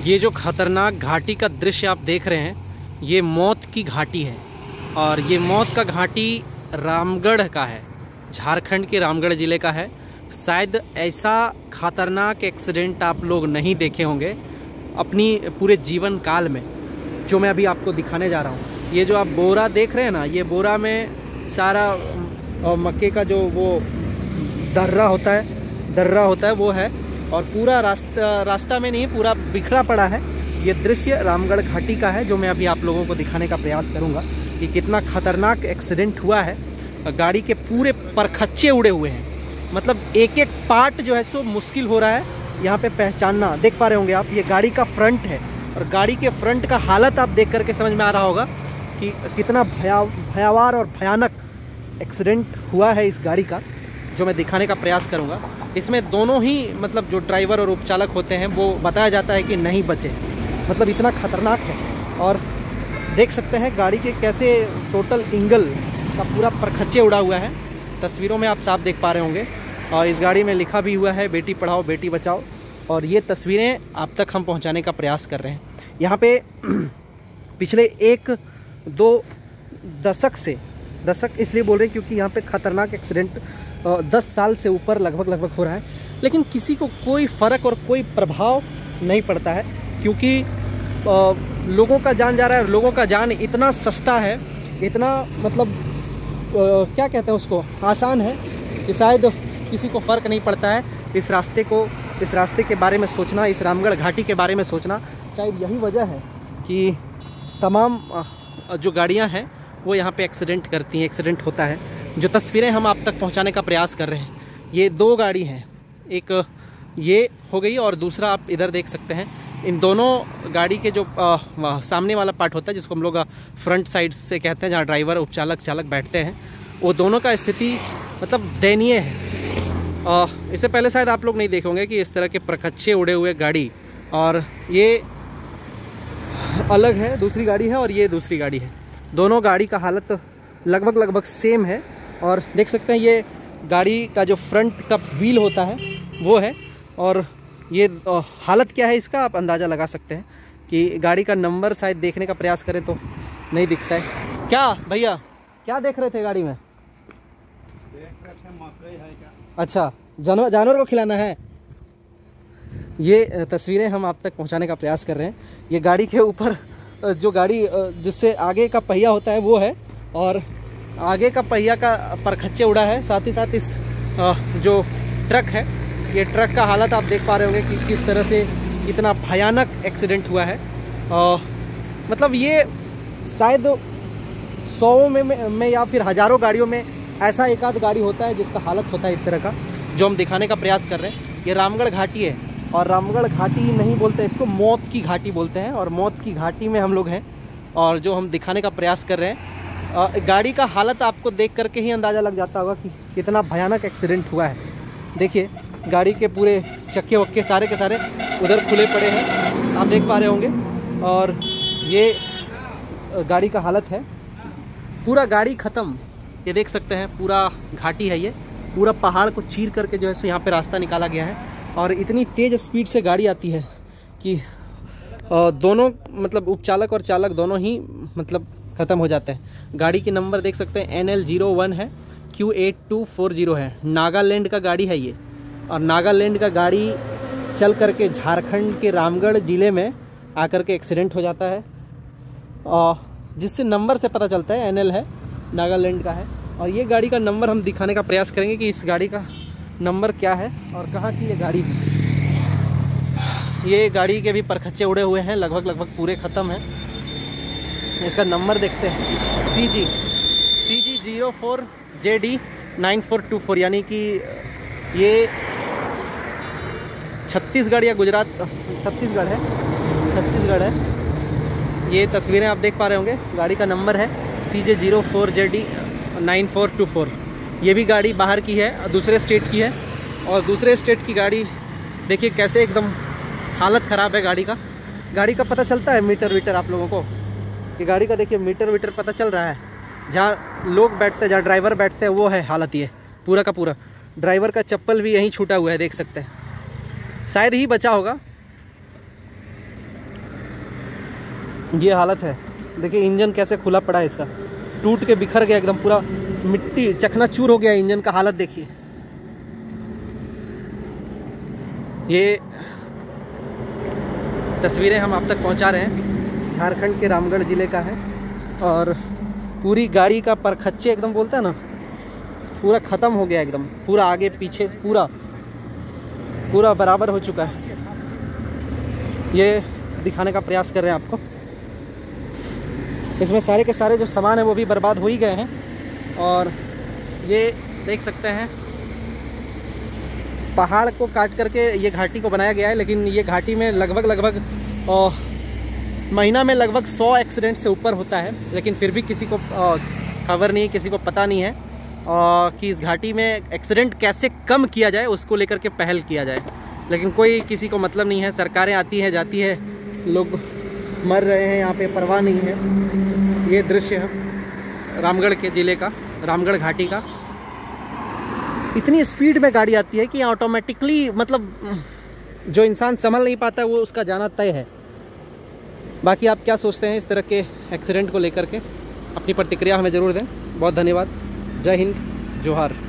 ये जो खतरनाक घाटी का दृश्य आप देख रहे हैं, ये मौत की घाटी है। और ये मौत का घाटी रामगढ़ का है, झारखंड के रामगढ़ ज़िले का है। शायद ऐसा खतरनाक एक्सीडेंट आप लोग नहीं देखे होंगे अपनी पूरे जीवन काल में, जो मैं अभी आपको दिखाने जा रहा हूँ। ये जो आप बोरा देख रहे हैं ना, ये बोरा में सारा मक्के का जो वो दर्रा होता है वो है। और पूरा रास्ता में नहीं, पूरा बिखरा पड़ा है। ये दृश्य रामगढ़ घाटी का है, जो मैं अभी आप लोगों को दिखाने का प्रयास करूंगा कि कितना खतरनाक एक्सीडेंट हुआ है। गाड़ी के पूरे परखच्चे उड़े हुए हैं, मतलब एक एक पार्ट जो है सो मुश्किल हो रहा है यहाँ पे पहचानना। देख पा रहे होंगे आप, ये गाड़ी का फ्रंट है और गाड़ी के फ्रंट का हालत आप देख करके समझ में आ रहा होगा कि कितना भयावह और भयानक एक्सीडेंट हुआ है इस गाड़ी का, जो मैं दिखाने का प्रयास करूँगा। इसमें दोनों ही मतलब जो ड्राइवर और उपचालक होते हैं वो बताया जाता है कि नहीं बचे, मतलब इतना खतरनाक है। और देख सकते हैं गाड़ी के कैसे टोटल इंगल का पूरा परखच्चे उड़ा हुआ है। तस्वीरों में आप साफ देख पा रहे होंगे। और इस गाड़ी में लिखा भी हुआ है बेटी पढ़ाओ बेटी बचाओ। और ये तस्वीरें आप तक हम पहुंचाने का प्रयास कर रहे हैं। यहाँ पे पिछले 1-2 दशक इसलिए बोल रहे हैं क्योंकि यहाँ पे खतरनाक एक्सीडेंट 10 साल से ऊपर लगभग हो रहा है, लेकिन किसी को कोई फ़र्क और कोई प्रभाव नहीं पड़ता है, क्योंकि लोगों का जान जा रहा है। लोगों का जान इतना सस्ता है, इतना मतलब क्या कहते हैं उसको, आसान है कि शायद किसी को फ़र्क नहीं पड़ता है। इस रास्ते के बारे में सोचना, इस रामगढ़ घाटी के बारे में सोचना, शायद यही वजह है कि तमाम जो गाड़ियां हैं वो यहाँ पे एक्सीडेंट करती हैं, एक्सीडेंट होता है। जो तस्वीरें हम आप तक पहुँचाने का प्रयास कर रहे हैं, ये 2 गाड़ी हैं, एक ये हो गई और दूसरा आप इधर देख सकते हैं। इन दोनों गाड़ी के जो सामने वाला पार्ट होता है, जिसको हम लोग फ्रंट साइड से कहते हैं, जहाँ ड्राइवर उपचालक चालक बैठते हैं, वो दोनों का स्थिति मतलब दयनीय है। इससे पहले शायद आप लोग नहीं देखे होंगे कि इस तरह के परखच्चे उड़े हुए गाड़ी, और ये अलग है, दूसरी गाड़ी है और ये दूसरी गाड़ी है। दोनों गाड़ी का हालत लगभग सेम है। और देख सकते हैं ये गाड़ी का जो फ्रंट का व्हील होता है वो है, और ये हालत क्या है इसका आप अंदाज़ा लगा सकते हैं कि गाड़ी का नंबर शायद देखने का प्रयास करें तो नहीं दिखता है। क्या भैया, क्या देख रहे थे गाड़ी में? देख रहे थे मकई है क्या? अच्छा, जानवर को खिलाना है। ये तस्वीरें हम आप तक पहुंचाने का प्रयास कर रहे हैं। ये गाड़ी के ऊपर जो गाड़ी जिससे आगे का पहिया होता है वो है, और आगे का पहिया का परखच्चे उड़ा है। साथ ही साथ इस जो ट्रक है, ये ट्रक का हालत आप देख पा रहे होंगे कि किस तरह से इतना भयानक एक्सीडेंट हुआ है। मतलब ये शायद 100 में या फिर हज़ारों गाड़ियों में ऐसा एक आध गाड़ी होता है जिसका हालत होता है इस तरह का, जो हम दिखाने का प्रयास कर रहे हैं। ये रामगढ़ घाटी है, और रामगढ़ घाटी नहीं बोलते इसको, मौत की घाटी बोलते हैं। और मौत की घाटी में हम लोग हैं, और जो हम दिखाने का प्रयास कर रहे हैं, गाड़ी का हालत आपको देख करके ही अंदाज़ा लग जाता होगा कि कितना भयानक एक्सीडेंट हुआ है। देखिए गाड़ी के पूरे चक्के वक्के सारे के सारे उधर खुले पड़े हैं, आप देख पा रहे होंगे। और ये गाड़ी का हालत है, पूरा गाड़ी ख़त्म। ये देख सकते हैं पूरा घाटी है, ये पूरा पहाड़ को चीर करके जो है सो यहाँ पे रास्ता निकाला गया है। और इतनी तेज़ स्पीड से गाड़ी आती है कि दोनों मतलब उपचालक और चालक दोनों ही मतलब ख़त्म हो जाते हैं। गाड़ी की नंबर देख सकते हैं NL01 है, Q8240 है। नागालैंड का गाड़ी है ये, और नागालैंड का गाड़ी चल करके झारखंड के रामगढ़ ज़िले में आकर के एक्सीडेंट हो जाता है, जिससे नंबर से पता चलता है NL है, नागालैंड का है। और ये गाड़ी का नंबर हम दिखाने का प्रयास करेंगे कि इस गाड़ी का नंबर क्या है और कहाँ की ये गाड़ी है। ये गाड़ी के भी परखच्चे उड़े हुए हैं, लगभग पूरे ख़त्म हैं। इसका नंबर देखते हैं, CG04JD9424, यानी कि ये छत्तीसगढ़ या गुजरात, छत्तीसगढ़ है। ये तस्वीरें आप देख पा रहे होंगे। गाड़ी का नंबर है CJ04JD9424। ये भी गाड़ी बाहर की है, दूसरे स्टेट की है। और दूसरे स्टेट की गाड़ी देखिए कैसे एकदम हालत ख़राब है गाड़ी का पता चलता है मीटर वीटर आप लोगों को। ये गाड़ी का देखिए मीटर वीटर पता चल रहा है। जहाँ लोग बैठते हैं, जहाँ ड्राइवर बैठते हैं, वो है हालत ये पूरा का पूरा। ड्राइवर का चप्पल भी यहीं छूटा हुआ है, देख सकते हैं, शायद ही बचा होगा। ये हालत है, देखिए इंजन कैसे खुला पड़ा है, इसका टूट के बिखर गया एकदम, पूरा मिट्टी चकनाचूर हो गया इंजन का। हालत देखिए। ये तस्वीरें हम आप तक पहुंचा रहे हैं, झारखंड के रामगढ़ ज़िले का है। और पूरी गाड़ी का परखच्चे एकदम बोलते हैं ना, पूरा ख़त्म हो गया एकदम, पूरा आगे पीछे पूरा बराबर हो चुका है। ये दिखाने का प्रयास कर रहे हैं आपको। इसमें सारे के सारे जो सामान है वो भी बर्बाद हो ही गए हैं। और ये देख सकते हैं पहाड़ को काट करके ये घाटी को बनाया गया है, लेकिन ये घाटी में लगभग महीना में लगभग 100 एक्सीडेंट से ऊपर होता है, लेकिन फिर भी किसी को खबर नहीं, किसी को पता नहीं है कि इस घाटी में एक्सीडेंट कैसे कम किया जाए, उसको लेकर के पहल किया जाए। लेकिन कोई किसी को मतलब नहीं है। सरकारें आती है जाती है, लोग मर रहे हैं यहाँ पे, परवाह नहीं है। ये दृश्य है रामगढ़ के ज़िले का, रामगढ़ घाटी का। इतनी स्पीड में गाड़ी आती है कि ऑटोमेटिकली मतलब जो इंसान संभल नहीं पाता है वो उसका जाना तय है। बाकी आप क्या सोचते हैं इस तरह के एक्सीडेंट को लेकर के, अपनी प्रतिक्रिया हमें ज़रूर दें। बहुत धन्यवाद। जय हिंद, जोहार।